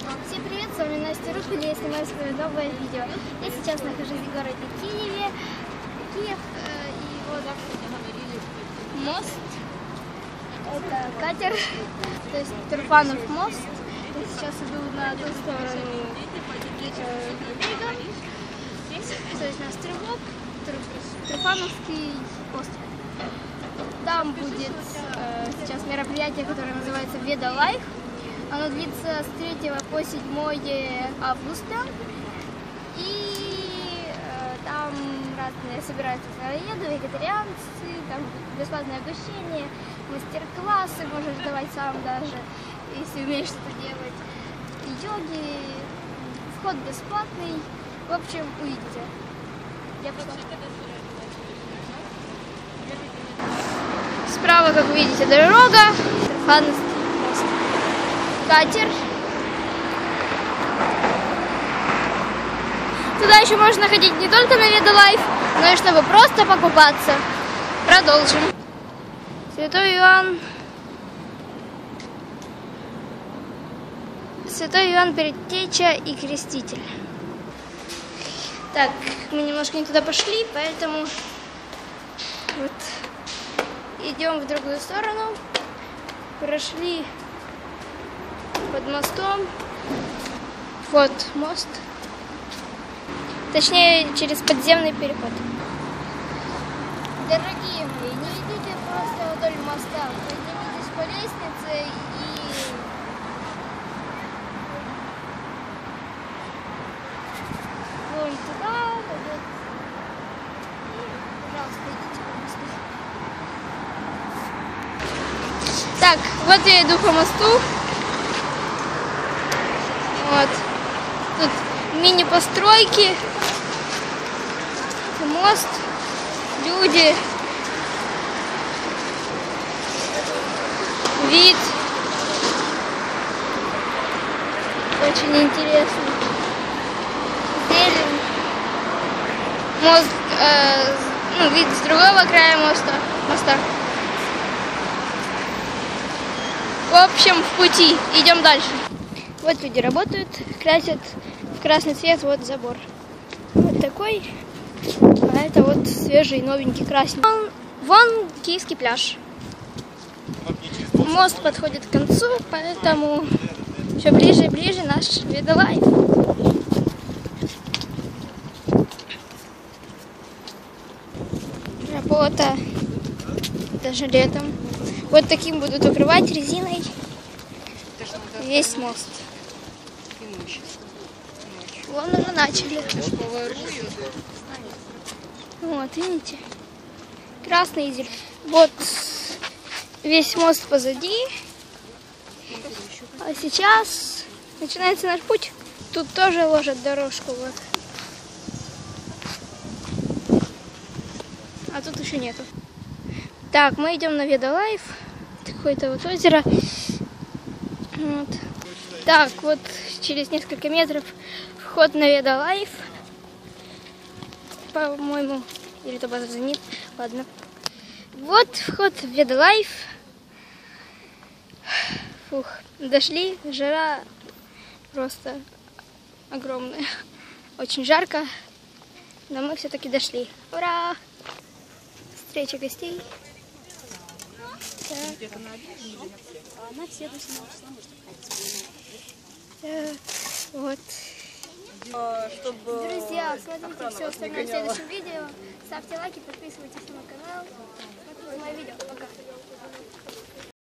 Всем привет, с вами Настя Рупель, я снимаю свое новое видео. Я сейчас нахожусь в городе Киев, и вот мост, это катер, то есть Труфанов мост. Я сейчас иду на ту сторону берега, то есть на стрелок, Труфановский остров. Там будет сейчас мероприятие, которое называется Веда Лайф. Оно длится с 3 по 7 августа. И там разные собираются сыроеды, вегетарианцы, там бесплатное обучение, мастер-классы, можешь давать сам даже, если умеешь что-то делать. Йоги, вход бесплатный. В общем, увидите. Я пошла. Справа, как вы видите, дорога, Труфановский мост. Катер. Туда еще можно ходить не только на Веда Лайф, но и чтобы просто покупаться. Продолжим. Святой Иоанн Предтеча и Креститель. Так, мы немножко не туда пошли, поэтому вот идем в другую сторону. Прошли под мостом. Вот мост. Точнее, через подземный переход. Дорогие мои, не идите просто вдоль моста. Поднимитесь по лестнице и... вон туда, вот. И, пожалуйста, идите по мосту. Так, вот я иду по мосту. Вот. Тут мини-постройки, мост, люди, вид. Очень интересно. Зелень. Мост, вид с другого края моста. В общем, в пути. Идем дальше. Вот люди работают, красят в красный цвет, вот забор. Вот такой. А это вот свежий, новенький, красненький. Вон Киевский пляж. Мост подходит к концу, поэтому все ближе и ближе наш Веда Лайф. Работа даже летом. Вот таким будут укрывать резиной весь мост. Вон уже начали. Вот, видите? Красный и зеленый. Вот весь мост позади. А сейчас начинается наш путь. Тут тоже ложат дорожку. Вот. А тут еще нету. Так, мы идем на Веда Лайф. Какое-то вот озеро. Вот. Так, вот через несколько метров вход на Веда Лайф. По-моему, или это база Зенит. Ладно. Вот вход в Веда Лайф. Фух, дошли. Жара просто огромная. Очень жарко. Но мы все-таки дошли. Ура! Встреча гостей. Так. Вот. Друзья, смотрите все остальное в следующем видео. Ставьте лайки, подписывайтесь на мой канал.